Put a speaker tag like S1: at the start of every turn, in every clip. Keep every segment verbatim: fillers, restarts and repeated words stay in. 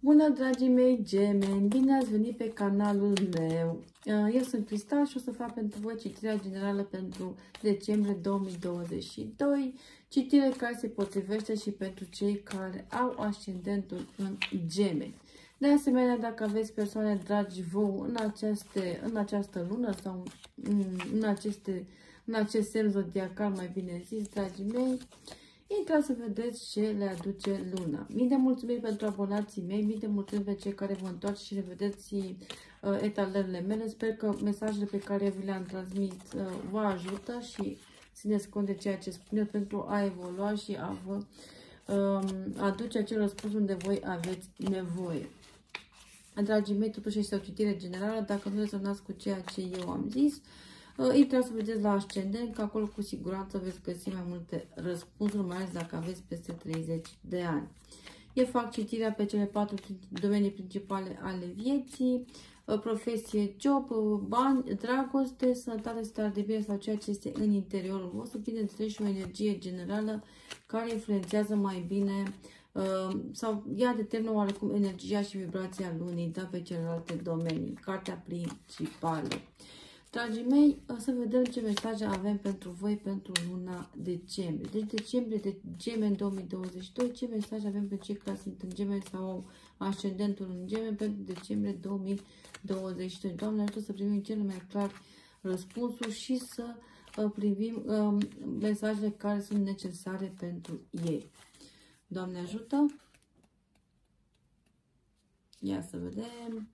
S1: Bună, dragii mei gemeni! Bine ați venit pe canalul meu! Eu sunt Cristal și o să fac pentru voi citirea generală pentru decembrie două mii douăzeci și doi, citire care se potrivește și pentru cei care au ascendentul în gemeni. De asemenea, dacă aveți persoane dragi vouă în, aceste, în această lună sau în, în, aceste, în acest semn zodiacal, mai bine zis, dragii mei, intrați să vedeți ce le aduce luna. Mii de mulțumiri pentru abonații mei, mii de mulțumiri pentru cei care vă întoarceți și revedeți uh, etalările mele. Sper că mesajele pe care vi le-am transmis uh, vă ajută și țineți cont de ceea ce spun eu pentru a evolua și a vă uh, aduce acel răspuns unde voi aveți nevoie. Dragii mei, totuși este o citire generală, dacă nu rezonați cu ceea ce eu am zis, Uh, intrați să vedeți la ascendent, că acolo cu siguranță veți găsi mai multe răspunsuri, mai ales dacă aveți peste treizeci de ani. Eu fac citirea pe cele patru domenii principale ale vieții: uh, profesie, job, uh, bani, dragoste, sănătate, stare de bine sau ceea ce este în interiorul vostru, bineînțeles și o energie generală care influențează mai bine uh, sau ea determină oarecum energia și vibrația lunii, da, pe celelalte domenii, cartea principală. Dragii mei, o să vedem ce mesaje avem pentru voi pentru luna decembrie. Deci decembrie de gemeni două mii douăzeci și doi, ce mesaje avem pentru cei care sunt în gemeni sau au ascendentul în gemeni pentru decembrie două mii douăzeci și doi. Doamne, ajută să primim cel mai clar răspunsul și să uh, privim uh, mesajele care sunt necesare pentru ei. Doamne ajută! Ia să vedem!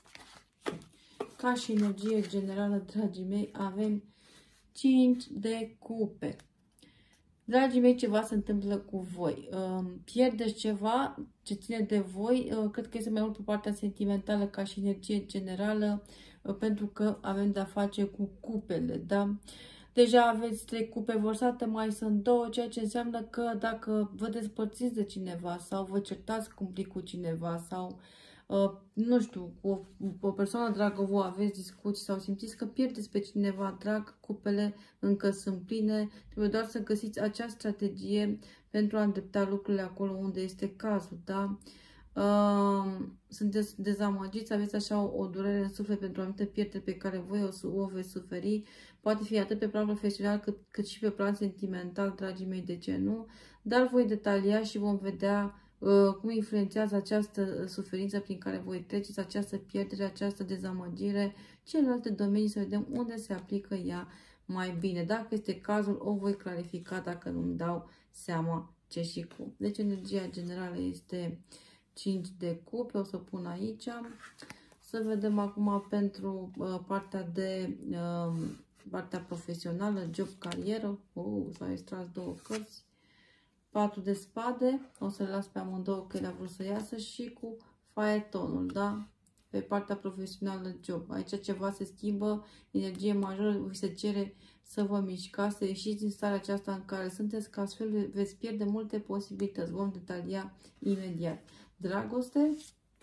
S1: Ca și energie generală, dragii mei, avem cinci de cupe. Dragii mei, ceva se întâmplă cu voi. Pierdeți ceva ce ține de voi. Cred că este mai mult pe partea sentimentală ca și energie generală, pentru că avem de-a face cu cupele, da? Deja aveți trei cupe vărsate, mai sunt două, ceea ce înseamnă că dacă vă despărțiți de cineva sau vă certați cumplit cu cineva sau Uh, nu știu, cu o, cu o persoană dragă vă aveți discuții sau simțiți că pierdeți pe cineva drag, cupele încă sunt pline, trebuie doar să găsiți acea strategie pentru a îndrepta lucrurile acolo unde este cazul, da? Uh, sunteți dezamăgiți, aveți așa o, o durere în suflet pentru anumite pierderi pe care voi o, o veți suferi, poate fi atât pe plan profesional cât, cât și pe plan sentimental, dragii mei, de ce nu? Dar voi detalia și vom vedea cum influențează această suferință prin care voi treceți, această pierdere, această dezamăgire, celelalte domenii, să vedem unde se aplică ea mai bine. Dacă este cazul, o voi clarifica dacă nu-mi dau seama ce și cum. Deci energia generală este cinci de cupe, o să o pun aici. Să vedem acum pentru uh, partea de uh, partea profesională, job, carieră. Uh, s-au extras două cărți. patru de spade, o să le las pe amândouă că le-a vrut să iasă, și cu faetonul, da? Pe partea profesională, job. Aici ceva se schimbă, energie majoră, vi se cere să vă mișcați, să ieșiți din starea aceasta în care sunteți, că astfel veți pierde multe posibilități. Vom detalia imediat. Dragoste,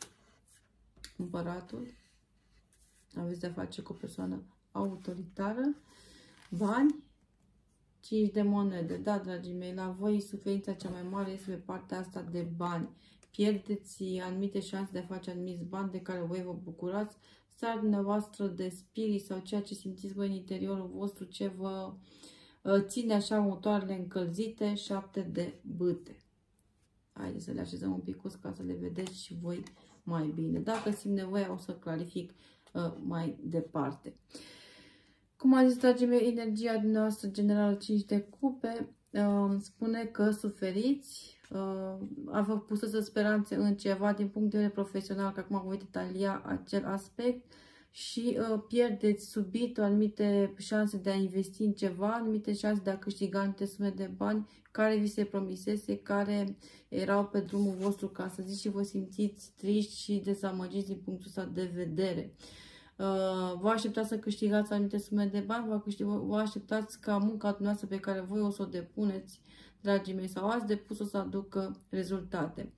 S1: împăratul, aveți de-a face cu o persoană autoritară, bani, cinci de monede. Da, dragii mei, la voi suferința cea mai mare este pe partea asta de bani. Pierdeți anumite șanse de a face anumiți bani de care voi vă bucurați, starea dumneavoastră de spirit sau ceea ce simțiți voi în interiorul vostru, ce vă uh, ține așa motoarele încălzite, șapte de bâte. Haideți să le așezăm un pic ca să le vedeți și voi mai bine. Dacă simt nevoia, o să clarific uh, mai departe. Cum a zis, dragii mei, energia dumneavoastră generală cinci de cupe uh, spune că suferiți, uh, vă pusă speranțe în ceva din punct de vedere profesional, că acum voi detalia acel aspect, și uh, pierdeți subit anumite șanse de a investi în ceva, anumite șanse de a câștiga anumite sume de bani care vi se promisese, care erau pe drumul vostru, ca să zic, și vă simțiți triști și dezamăgiți din punctul ăsta de vedere. Vă așteptați să câștigați anumite sume de bani, vă, câștig, vă așteptați ca munca dumneavoastră pe care voi o să o depuneți, dragii mei, sau ați depus, o să aducă rezultate.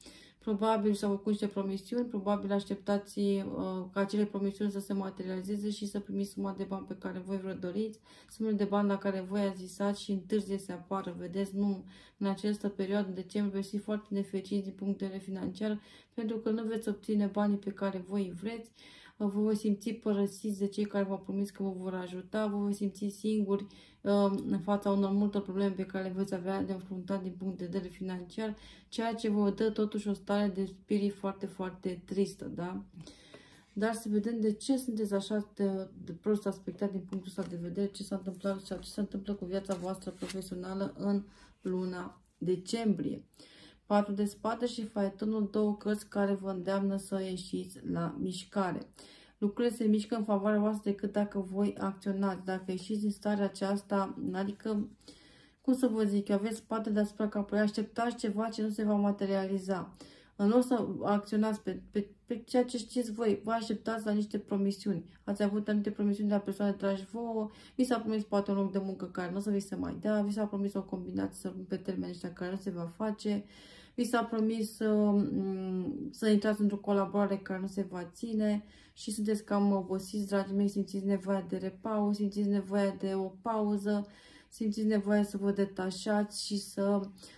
S1: Probabil s-au făcut niște promisiuni, probabil așteptați uh, ca acele promisiuni să se materializeze și să primiți suma de bani pe care voi vă doriți, sumele de bani la care voi ați visat și întârzie să apară. Vedeți, nu în această perioadă, în decembrie, veți fi foarte nefericiți din punct de vedere financiar, pentru că nu veți obține banii pe care voi îi vreți, vă voi simți părăsiți de cei care v-au promis că vă vor ajuta, vă voi simți singuri în fața unor multe probleme pe care le veți avea de înfruntat din punct de vedere financiar, ceea ce vă dă totuși o stare de spirit foarte, foarte tristă, da? Dar să vedem de ce sunteți așa de, de prost aspectat din punctul ăsta de vedere, ce s-a întâmplat sau ce se întâmplă cu viața voastră profesională în luna decembrie. Patru de spade și faetonul, două cărți care vă îndeamnă să ieșiți la mișcare. Lucrurile se mișcă în favoarea voastră decât dacă voi acționați. Dacă ieșiți din starea aceasta, adică, cum să vă zic, aveți spate deasupra capului, așteptați ceva ce nu se va materializa. În loc să acționați pe, pe, pe ceea ce știți voi, vă așteptați la niște promisiuni. Ați avut anumite promisiuni de la persoane dragi vouă, vi s-a promis poate un loc de muncă care nu o să vi se mai dea, vi s-a promis o combinație pe termeni ăștia care nu se va face, vi s-a promis să, să intrați într-o colaborare care nu se va ține și sunteți cam obosiți, dragii mei, simțiți nevoia de repaus, simțiți nevoia de o pauză, simțiți nevoia să vă detașați și să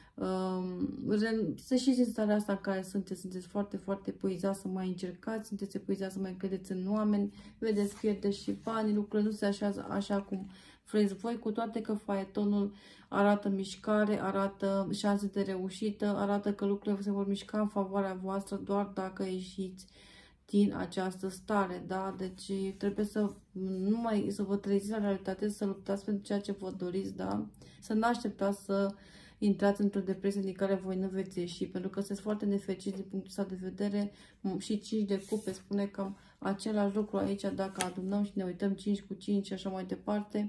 S1: să ieșiți din starea asta în care sunteți, sunteți foarte, foarte epuizați să mai încercați, sunteți epuizați să mai credeți în oameni, vedeți, pierdeți și bani, lucrurile nu se așează așa cum vreți voi, cu toate că faetonul arată mișcare, arată șanse de reușită, arată că lucrurile se vor mișca în favoarea voastră doar dacă ieșiți din această stare, da? Deci trebuie să nu mai să vă treziți la realitate, să luptați pentru ceea ce vă doriți, da? Să nu așteptați să intrați într-o depresie din care voi nu veți ieși, pentru că sunteți foarte nefericiți din punctul ăsta de vedere. Și cinci de cupe spune cam același lucru aici, dacă adunăm și ne uităm cinci cu cinci și așa mai departe.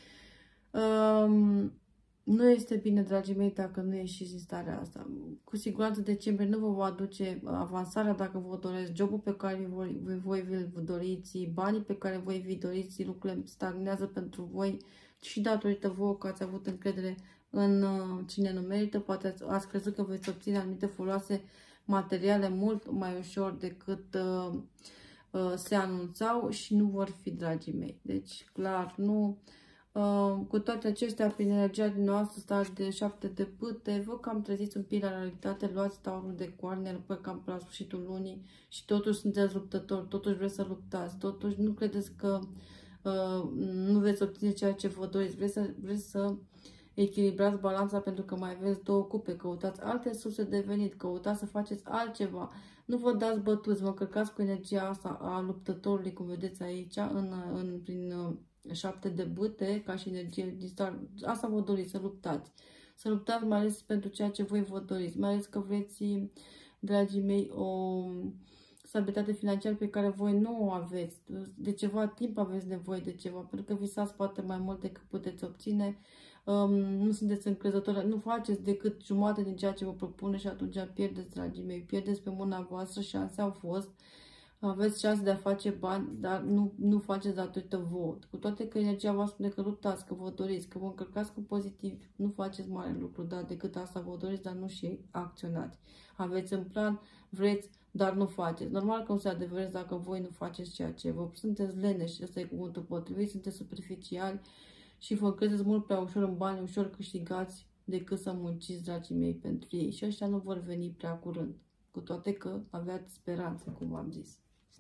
S1: Um, nu este bine, dragii mei, dacă nu ieșiți din starea asta. Cu siguranță decembrie nu vă va aduce avansarea dacă vă doresc, jobul pe care voi, voi vi-l doriți, banii pe care voi vi doriți, lucrurile stagnează pentru voi și datorită vouă că ați avut încredere în cine nu merită, poate ați, ați crezut că veți obține anumite foloase materiale mult mai ușor decât uh, uh, se anunțau și nu vor fi, dragii mei. Deci, clar, nu. Uh, cu toate acestea, prin energia din noastră, stare de șapte de pâte, vă cam treziți un pic la realitate, luați taurul de coarne, pe cam la sfârșitul lunii și totuși sunteți luptători, totuși vreți să luptați, totuși nu credeți că uh, nu veți obține ceea ce vă doriți, vreți să, vreți să echilibrați balanța pentru că mai aveți două cupe, căutați alte surse de venit, căutați să faceți altceva. Nu vă dați bătuți, vă încărcați cu energia asta a luptătorului, cum vedeți aici, în, în, prin șapte de bâte, ca și energie din start. Asta vă doriți, să luptați. Să luptați mai ales pentru ceea ce voi vă doriți, mai ales că vreți, dragii mei, o stabilitate financiară pe care voi nu o aveți. De ceva timp aveți nevoie de ceva, pentru că visați poate mai mult decât puteți obține. Um, nu sunteți încrezători, nu faceți decât jumătate din ceea ce vă propune și atunci pierdeți, dragii mei, pierdeți pe mâna voastră, șanse au fost, aveți șanse de a face bani, dar nu, nu faceți datorită vouă. Cu toate că energia voastră spune că luptați, că vă doriți, că vă încărcați cu pozitiv, nu faceți mare lucru, da, decât asta vă doriți, dar nu și acționați. Aveți în plan, vreți, dar nu faceți. Normal că nu se adevăreți dacă voi nu faceți ceea ce vă sunteți leneși, ăsta e cuvântul potrivit, sunteți superficiali și vă credeți mult prea ușor în bani, ușor câștigați decât să munciți, dragii mei, pentru ei. Și ăștia nu vor veni prea curând, cu toate că aveați speranțe, cum v-am zis.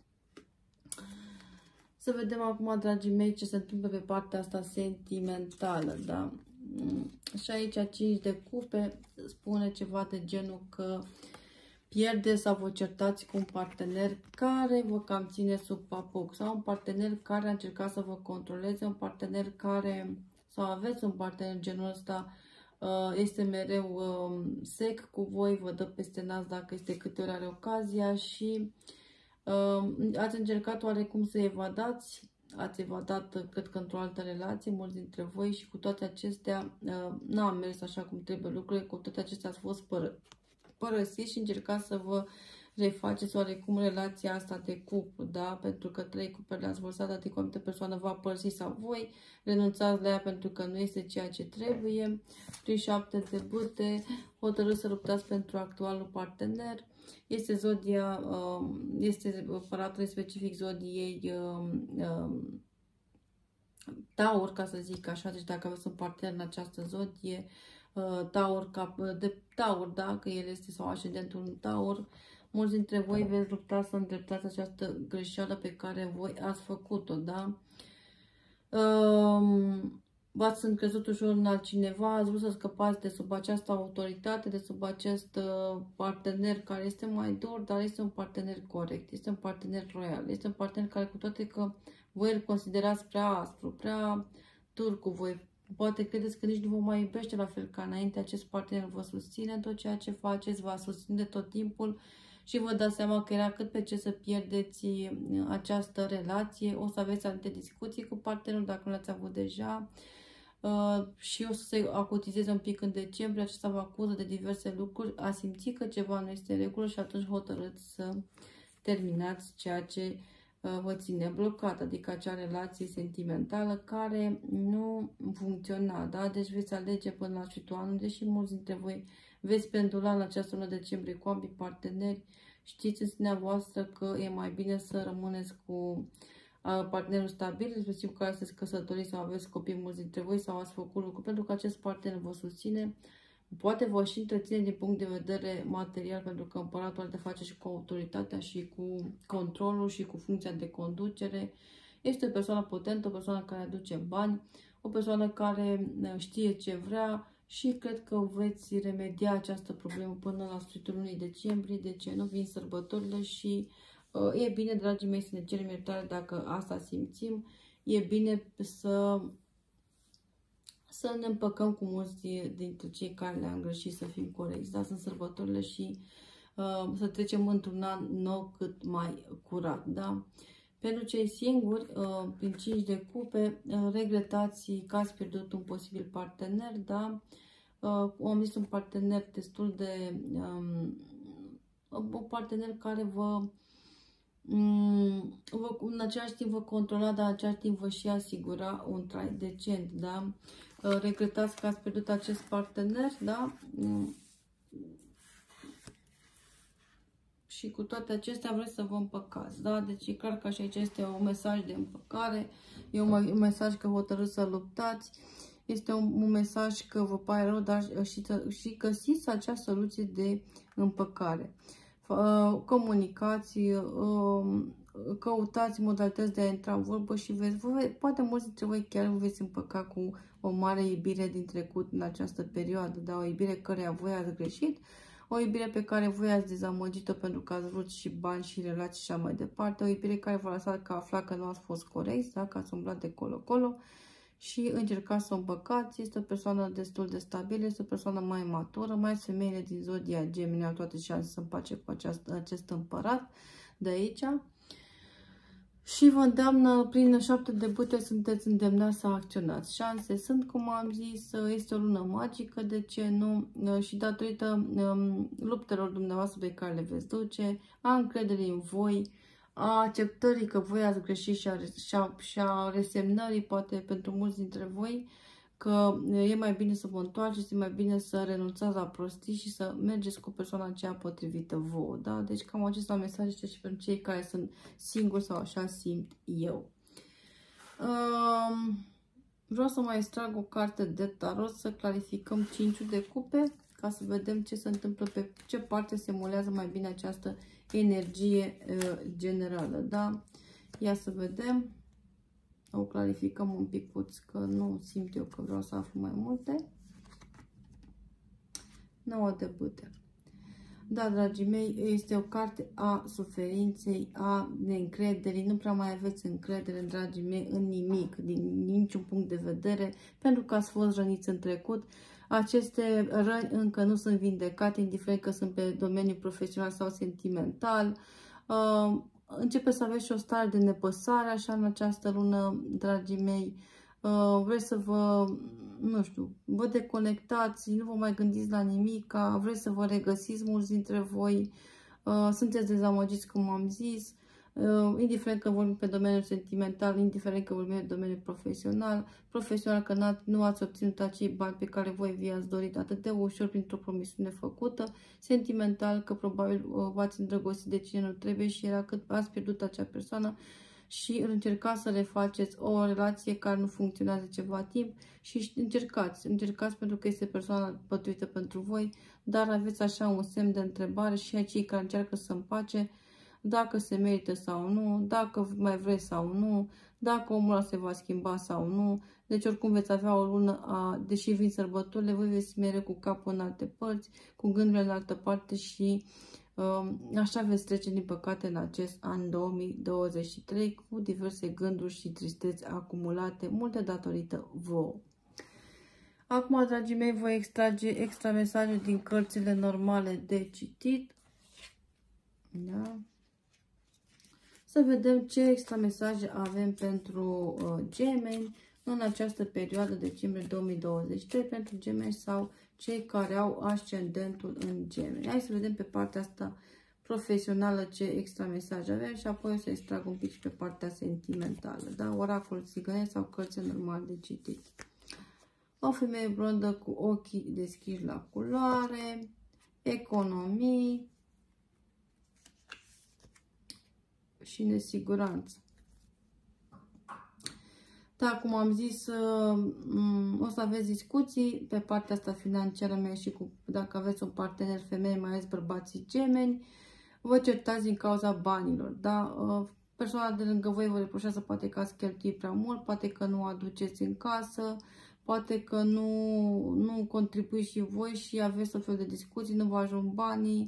S1: Să vedem acum, dragii mei, ce se întâmplă pe partea asta sentimentală, da? Și aici cinci de cupe spune ceva de genul că pierdeți sau vă certați cu un partener care vă cam ține sub papuc sau un partener care a încercat să vă controleze, un partener care, sau aveți un partener genul ăsta, este mereu sec cu voi, vă dă peste nas dacă este câte ori are ocazia și ați încercat oarecum să evadați, ați evadat, cred că într-o altă relație, mulți dintre voi, și cu toate acestea n-a mers așa cum trebuie lucrurile, cu toate acestea ați fost pără, părăsiți și încercați să vă refaceți oarecum relația asta de cuplu, da? Pentru că trei cupe le-ați vărsat, adică o anumită persoană va părăsi sau voi renunțați la ea pentru că nu este ceea ce trebuie. Prin șapte de bâte, hotărâți să luptați pentru actualul partener. Este zodia, este paratul specific zodiei Taur, ca să zic așa, deci dacă aveți un partener în această zodie, Taur, de Taur, da, că el este sau ascendentul în Taur, mulți dintre voi veți lupta să îndreptați această greșeală pe care voi ați făcut-o, da? Um, V-ați încrezut ușor în altcineva, ați vrut să scăpați de sub această autoritate, de sub acest uh, partener care este mai dur, dar este un partener corect, este un partener loial, este un partener care, cu toate că voi îl considerați prea aspru, prea dur cu voi, poate credeți că nici nu vă mai iubește la fel ca înainte, acest partener vă susține în tot ceea ce faceți, vă susține tot timpul și vă dați seama că era cât pe ce să pierdeți această relație, o să aveți alte discuții cu partenerul dacă nu le-ați avut deja uh, și o să se acutizeze un pic în decembrie, acesta vă acuză de diverse lucruri, a simți că ceva nu este în regulă și atunci hotărâți să terminați ceea ce vă ține blocat, adică acea relație sentimentală care nu funcționa, da? Deci veți alege până la sfârșitul anului, deși mulți dintre voi veți pendula în această lună decembrie cu ambii parteneri, știți în sinea voastră că e mai bine să rămâneți cu partenerul stabil, respectiv cu care sunteți căsătoriți sau aveți copii mulți dintre voi sau ați făcut lucruri, pentru că acest partener vă susține. Poate vă și întreține din punct de vedere material, pentru că împăratul are de face și cu autoritatea și cu controlul și cu funcția de conducere. Este o persoană potentă, o persoană care aduce bani, o persoană care știe ce vrea și cred că veți remedia această problemă până la sfârșitul lunii decembrie, de ce nu vin sărbătorile și uh, e bine, dragii mei, să ne cerem iertare dacă asta simțim. E bine să... să ne împăcăm cu mulți dintre cei care le-am greșit, să fim corecți, da? Sunt sărbătorile și uh, să trecem într-un an nou cât mai curat, da? Pentru cei singuri, uh, prin cinci de cupe, uh, regretați că ați pierdut un posibil partener, da? Uh, am zis un partener destul de... Um, un partener care vă... Um, vă, în același timp vă controla, dar în același timp vă și asigura un trai decent, da? Regretați că ați pierdut acest partener, da? Și cu toate acestea vreți să vă împăcați, da? Deci e clar că și aici este un mesaj de împăcare, e un, un mesaj că hotărâți să luptați, este un, un mesaj că vă pare rău, dar și, și găsiți acea soluție de împăcare. Comunicați, căutați modalități de a intra în vorbă și veți, vă, poate mulți dintre voi chiar vă veți împăca cu o mare iubire din trecut în această perioadă, da? O iubire căreia voi ați greșit, o iubire pe care voi ați dezamăgit-o pentru că ați vrut și bani și relații și așa mai departe, o iubire care v-a lăsat că afla că nu ați fost corecți, da? Că ați umblat de colo-colo și încercați să o împăcați. Este o persoană destul de stabilă, este o persoană mai matură, mai femeile din zodia Gemini au toate șanse să împace cu aceast, acest împărat de aici. Și vă îndeamnă, prin șapte de bâte sunteți îndemnați să acționați. Șanse sunt, cum am zis, este o lună magică, de ce nu? Și datorită um, luptelor dumneavoastră pe care le veți duce, a încrederii în voi, a acceptării că voi ați greșit și a, și a, și a resemnării, poate pentru mulți dintre voi, că e mai bine să vă întoarceți, e mai bine să renunțați la prostii și să mergeți cu persoana aceea potrivită vouă, da? Deci cam acesta mesaj este și pentru cei care sunt singuri sau așa simt eu. Um, vreau să mai extrag o carte de tarot, să clarificăm cinciul de cupe, ca să vedem ce se întâmplă, pe ce parte se mulează mai bine această energie uh, generală, da? Ia să vedem. O clarificăm un picuț, că nu simt eu că vreau să aflu mai multe. nouă de bâte. Da, dragii mei, este o carte a suferinței, a neîncrederii. Nu prea mai aveți încredere, dragii mei, în nimic, din niciun punct de vedere, pentru că ați fost răniți în trecut. Aceste răni încă nu sunt vindecate, indiferent că sunt pe domeniul profesional sau sentimental. Uh, Începeți să aveți și o stare de nepăsare, așa, în această lună, dragii mei. Uh, vreți să vă, nu știu, vă deconectați, nu vă mai gândiți la nimic, vreți să vă regăsiți mulți dintre voi. uh, sunteți dezamăgiți, cum am zis, uh, indiferent că vorbim pe domeniul sentimental, indiferent că vorbim pe domeniul profesional, profesional că nu ați obținut acei bani pe care voi vi-ați dorit atât de ușor printr-o promisiune făcută, sentimental că probabil uh, v-ați îndrăgostit de cine nu trebuie și era că ați pierdut acea persoană și încercați să refaceți o relație care nu funcționează ceva timp și încercați, încercați pentru că este persoana potrivită pentru voi, dar aveți așa un semn de întrebare și cei care încearcă să împace dacă se merită sau nu, dacă mai vreți sau nu, dacă omul ăla se va schimba sau nu. Deci oricum veți avea o lună, a, deși vin sărbătorile, voi veți mereu cu capul în alte părți, cu gândurile în altă parte și așa veți trece, din păcate, în acest an două mii douăzeci și trei cu diverse gânduri și tristeți acumulate, multe datorită vouă. Acum, dragii mei, voi extrage extra mesaje din cărțile normale de citit. Da? Să vedem ce extra mesaje avem pentru uh, gemeni în această perioadă, decembrie două mii douăzeci și trei, pentru gemeni sau cei care au ascendentul în gemeni. Hai să vedem pe partea asta profesională ce extra mesaje avem și apoi o să extrag un pic și pe partea sentimentală. Da? Oracol țigănesc sau cărți normal de citit. O femeie blondă cu ochii deschiși la culoare, economii și nesiguranță. Da, cum am zis, o să aveți discuții pe partea asta financiară mea și cu, dacă aveți un partener femeie, mai ales bărbații gemeni, vă certați din cauza banilor. Da? Persoana de lângă voi vă reproșează poate că ați cheltuit prea mult, poate că nu aduceți în casă, poate că nu, nu contribuiți și voi și aveți o fel de discuții, nu vă ajung banii.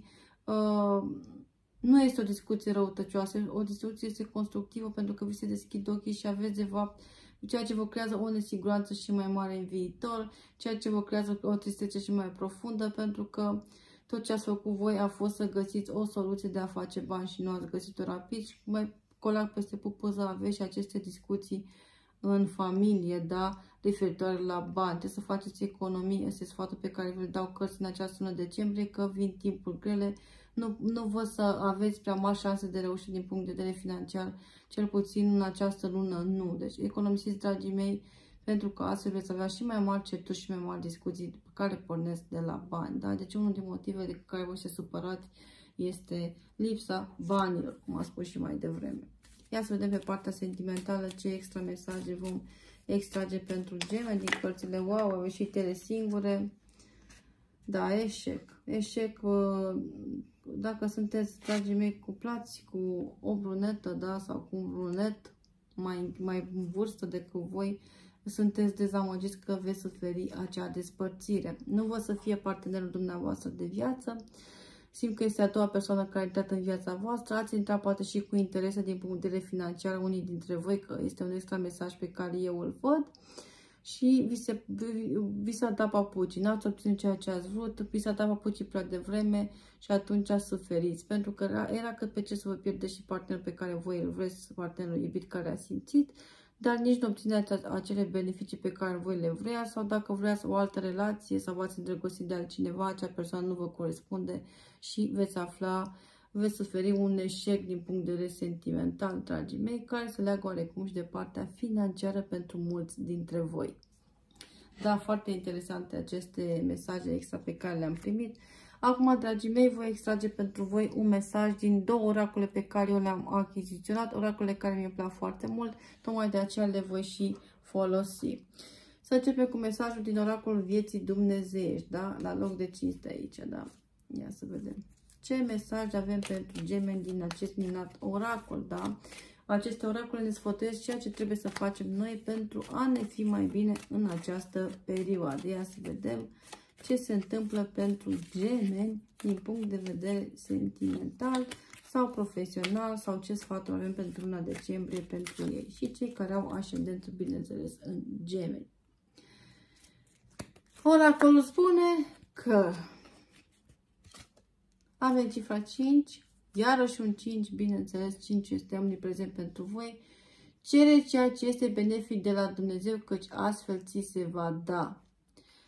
S1: Nu este o discuție răutăcioasă, o discuție este constructivă pentru că vi se deschid ochii și aveți de fapt ceea ce vă creează o nesiguranță și mai mare în viitor, ceea ce vă creează o tristețe și mai profundă, pentru că tot ce ați făcut voi a fost să găsiți o soluție de a face bani și nu ați găsit-o rapid și mai colac peste pupăză aveți și aceste discuții în familie, da, referitoare la bani. Trebuie să faceți economii, este sfatul pe care vi-l dau cărți în această lună decembrie, că vin timpuri grele. Nu, nu vă să aveți prea mari șanse de reușit din punct de vedere financiar, cel puțin în această lună, nu. Deci economisiți, dragii mei, pentru că astfel veți avea și mai mari certuri și mai mari discuții care pornesc de la bani. Da? Deci unul din motivele de care voi se supărați este lipsa banilor, cum am spus și mai devreme. Ia să vedem pe partea sentimentală ce extra mesaje vom extrage pentru gemeni din cărțile. Wow, au ieșit ele singure. Da, eșec. Eșec, dacă sunteți, dragii mei, cuplați cu o brunetă, da, sau cu un brunet mai, mai în vârstă decât voi, sunteți dezamăgiți că veți suferi acea despărțire. Nu vă să fie partenerul dumneavoastră de viață. Simt că este a doua persoană care a intrat în viața voastră. Ați intrat poate și cu interese din punct de vedere financiar, unii dintre voi, că este un extra mesaj pe care eu îl văd. Și vi, se, vi s-a dat papucii, n-ați obținut ceea ce ați vrut, vi s-a dat papucii prea devreme și atunci suferiți. Pentru că era, era cât pe ce să vă pierdeți și partenerul pe care voi îl vreți, partenerul iubit care a simțit, dar nici nu obțineți acele beneficii pe care voi le vrea, sau dacă vreați o altă relație sau v-ați îndrăgostit de altcineva, acea persoană nu vă corespunde și veți afla, veți suferi un eșec din punct de vedere sentimental, dragii mei, care se leagă oarecum și de partea financiară pentru mulți dintre voi. Da, foarte interesante aceste mesaje extra pe care le-am primit. Acum, dragii mei, voi extrage pentru voi un mesaj din două oracole pe care eu le-am achiziționat, oracole care mi-au plăcut foarte mult, tocmai de aceea le voi și folosi. Să începem cu mesajul din oracolul vieții dumnezeiești, da? La loc de cinste aici, da? Ia să vedem. Ce mesaj avem pentru gemeni din acest minunat oracol, da? Aceste oracole ne sfătuiesc ceea ce trebuie să facem noi pentru a ne fi mai bine în această perioadă. Ia să vedem ce se întâmplă pentru gemeni din punct de vedere sentimental sau profesional, sau ce sfaturi avem pentru luna decembrie pentru ei și cei care au ascendentul, bineînțeles, în gemeni. Oracolul spune că avem cifra cinci, iarăși un cinci, bineînțeles, cinci este omniprezent pentru voi. Cere ceea ce este benefic de la Dumnezeu, căci astfel ți se va da.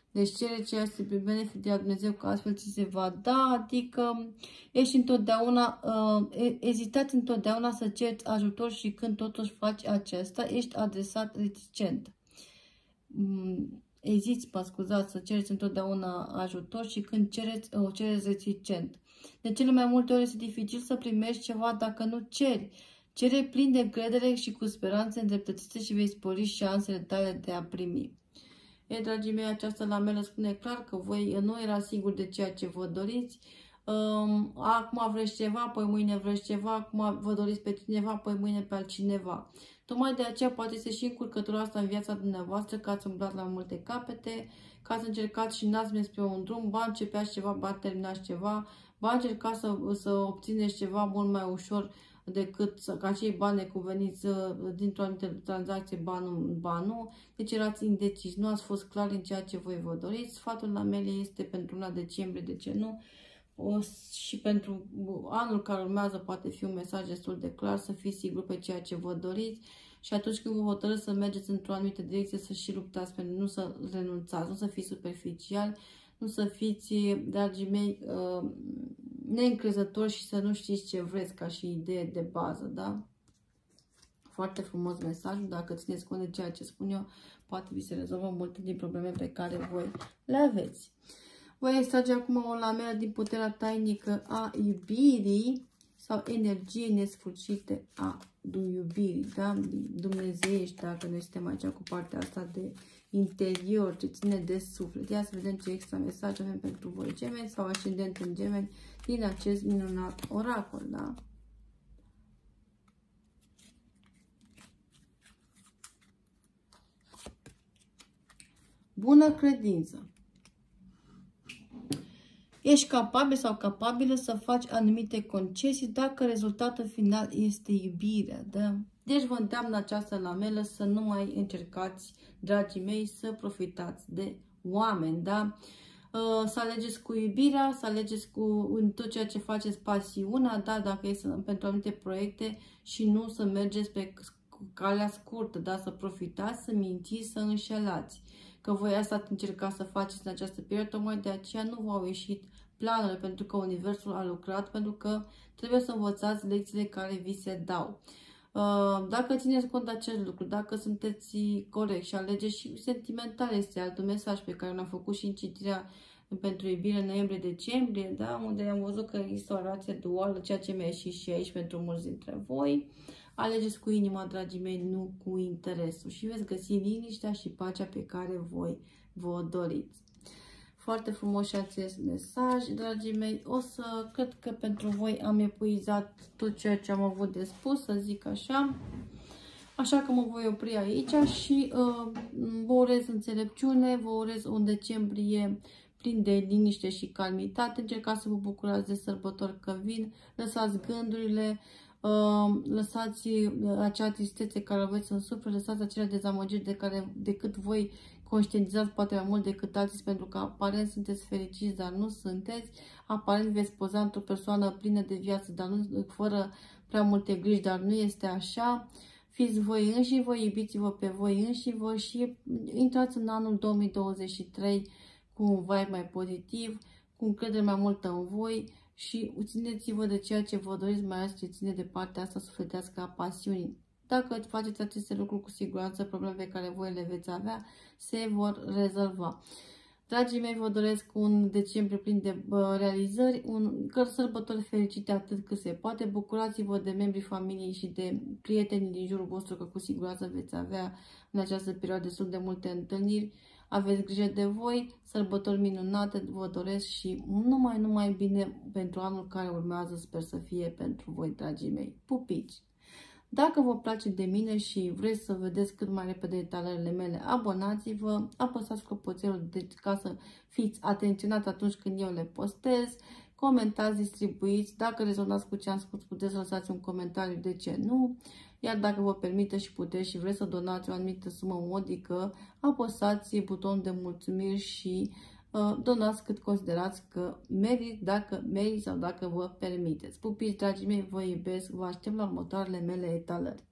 S1: Deci cere ceea ce pe benefit de la Dumnezeu, că astfel ți se va da, adică ești întotdeauna, uh, ezitați întotdeauna să ceri ajutor și când totuși faci acesta, ești adresat reticent. Um, eziți, mă scuzați, să cereți întotdeauna ajutor și când cereți, o cereți reticent. De cele mai multe ori este dificil să primești ceva dacă nu ceri. Cere plin de încredere și cu speranțe îndreptățite și vei spori șansele tale de a primi. E, dragii mei, această lamelă spune clar că voi nu era sigur de ceea ce vă doriți. Um, acum vreți ceva, păi mâine vreți ceva, acum vă doriți pe cineva, păi mâine pe altcineva. Tocmai de aceea poate să și încurcătura asta în viața dumneavoastră, că ați umblat la multe capete, că ați încercat și n-ați mers pe un drum, ba începeați ceva, ba terminați ceva, ba încercați să, să obțineți ceva mult mai ușor decât să, ca acei bani necuveniți dintr-o anumită tranzacție, banul, banul. Deci erați indeciși, nu ați fost clari în ceea ce voi vă doriți. Sfatul la mele este pentru luna decembrie, de ce nu? O, și pentru anul care urmează poate fi un mesaj destul de clar, să fiți siguri pe ceea ce vă doriți și atunci când vă hotărâți să mergeți într-o anumită direcție, să și luptați pentru nu să renunțați, nu să fiți superficiali, nu să fiți, dragii mei, neîncrezători și să nu știți ce vreți ca și idee de bază, da? Foarte frumos mesajul, dacă țineți cont de ceea ce spun eu, poate vi se rezolvă multe din probleme pe care voi le aveți. Voi extrage acum o lamelă din puterea tainică a iubirii sau energie nesfârșite a iubirii, da? Dumnezeiești, dacă noi suntem aici cu partea asta de interior, ce ține de suflet. Ia să vedem ce extra mesaj avem pentru voi, gemeni sau ascendent în gemeni, din acest minunat oracol, da? Bună credință. Ești capabil sau capabilă să faci anumite concesii dacă rezultatul final este iubirea, da? Deci vă îndeamnă această lamelă să nu mai încercați, dragii mei, să profitați de oameni, da? Să alegeți cu iubirea, să alegeți cu în tot ceea ce faceți pasiunea, da? Dacă este pentru anumite proiecte și nu să mergeți pe calea scurtă, da? Să profitați, să mințiți, să înșelați. Că voi asta încercați să faceți în această perioadă, tocmai de aceea nu v-au ieșit planurile, pentru că Universul a lucrat, pentru că trebuie să învățați lecțiile care vi se dau. Dacă țineți cont de acest lucru, dacă sunteți corect și alegeți și sentimental, este altul mesaj pe care l-am făcut și în citirea pentru iubire noiembrie-decembrie, da? Unde am văzut că există o relație duală, ceea ce mi-a ieșit și aici pentru mulți dintre voi. Alegeți cu inima, dragii mei, nu cu interesul și veți găsi liniștea și pacea pe care voi vă doriți. Foarte frumos și acest mesaj, dragii mei. O să, cred că pentru voi am epuizat tot ceea ce am avut de spus, să zic așa. Așa că mă voi opri aici și uh, vă urez înțelepciune, vă urez un decembrie plin de liniște și calmitate. Încercați să vă bucurați de sărbători că vin, lăsați gândurile, Uh, lăsați acea tristețe care aveți în suflet, lăsați acele dezamăgiri de care decât voi conștientizați poate mai mult decât alții, pentru că aparent sunteți fericiți, dar nu sunteți, aparent veți poza într-o persoană plină de viață, dar nu, fără prea multe griji, dar nu este așa. Fiți voi înși vă, iubiți-vă pe voi înși vă și intrați în anul două mii douăzeci și trei cu un vibe mai pozitiv, cu încredere mai multă în voi și țineți-vă de ceea ce vă doriți, mai ales ce ține de partea asta sufletească a pasiunii. Dacă faceți aceste lucruri, cu siguranță problemele pe care voi le veți avea se vor rezolva. Dragii mei, vă doresc un decembrie plin de realizări, un sărbători fericite atât cât se poate. Bucurați-vă de membrii familiei și de prietenii din jurul vostru, că cu siguranță veți avea în această perioadă destul de multe întâlniri. Aveți grijă de voi, sărbători minunate vă doresc și numai, numai bine pentru anul care urmează, sper să fie pentru voi, dragii mei. Pupici! Dacă vă place de mine și vreți să vedeți cât mai repede detalierele mele, abonați-vă, apăsați clopoțelul de, ca să fiți atenționat atunci când eu le postez, comentați, distribuiți, dacă rezonați cu ce am spus, puteți să lăsați un comentariu, de ce nu, iar dacă vă permite și puteți și vreți să donați o anumită sumă modică, apăsați butonul de mulțumiri și uh, donați cât considerați că merit, dacă merit sau dacă vă permiteți. Pupiți, dragii mei, vă iubesc, vă aștept la următoarele mele etalări.